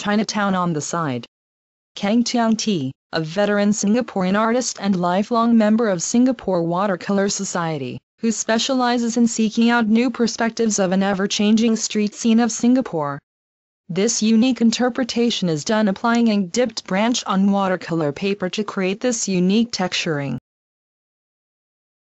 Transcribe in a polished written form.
Chinatown on the side. Kang Tiang T, a veteran Singaporean artist and lifelong member of Singapore Watercolour Society, who specializes in seeking out new perspectives of an ever-changing street scene of Singapore. This unique interpretation is done applying ink dipped branch on watercolor paper to create this unique texturing.